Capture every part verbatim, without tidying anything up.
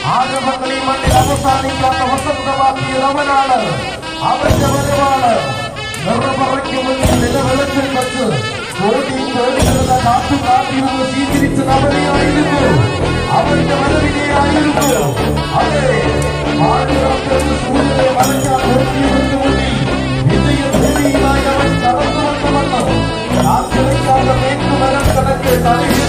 ആരംഭങ്ങളിൽ മണ്ണിൽ അവസാനിക്കാത്ത വസന്തമാക്കിയവനാണ്. അവന്റെ വരവാണ്. നിറമറയ്ക്ക് മുന്നിൽ നിലവിളക്കിൽ വെച്ച് കോടി കോടികളുടെ കാത്തു കാത്തിരുന്ന് സ്വീകരിച്ചത് അവനെയായിരുന്നു. അവന്റെ വരവിനെയായിരുന്നു. അതെ, സൂര്യനെ മറയ്ക്കാൻ നോക്കിയവർക്ക് മുന്നിൽ വിജയഭൂമിയിലായി അവൻ കടന്നു വന്നുവെന്ന് കാത്തിരിക്കാതെ മേക്കുമരം കടക്ക്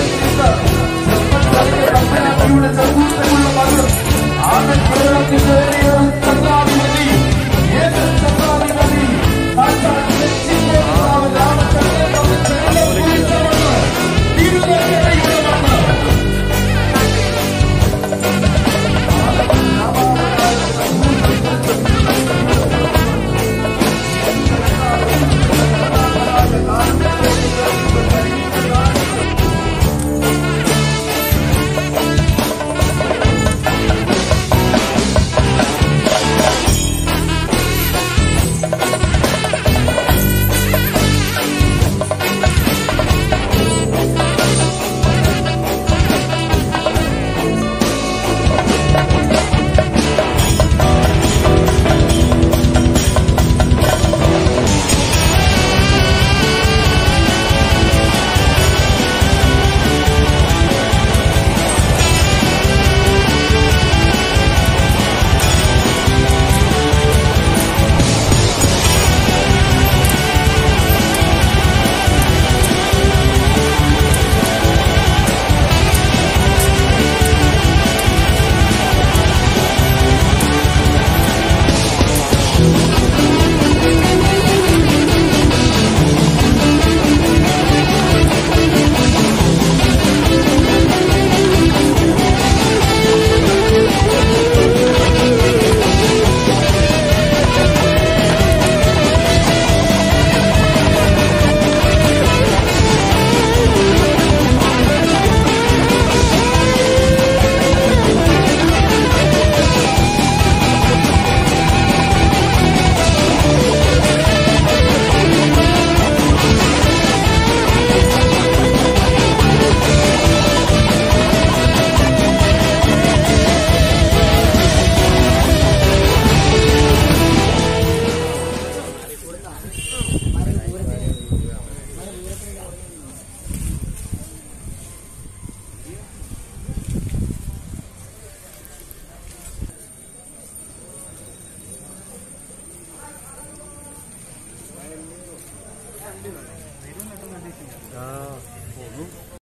തലയിലിരുന്ന് ചെറുപ്പക്കാരുടെ കമ്പനിയുടെ ചതുർത്ഥമുള്ള മകൾ ആനന്ദ